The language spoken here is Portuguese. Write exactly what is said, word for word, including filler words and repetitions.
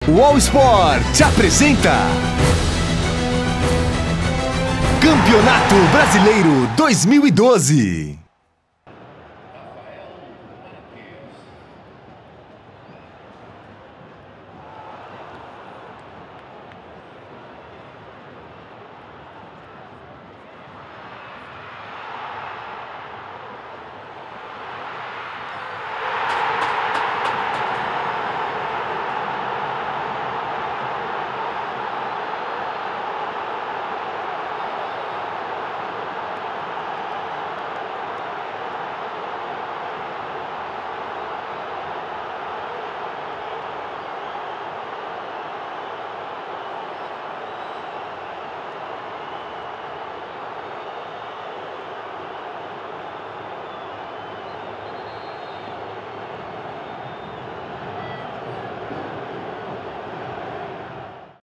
O All Sport te apresenta Campeonato Brasileiro dois mil e doze.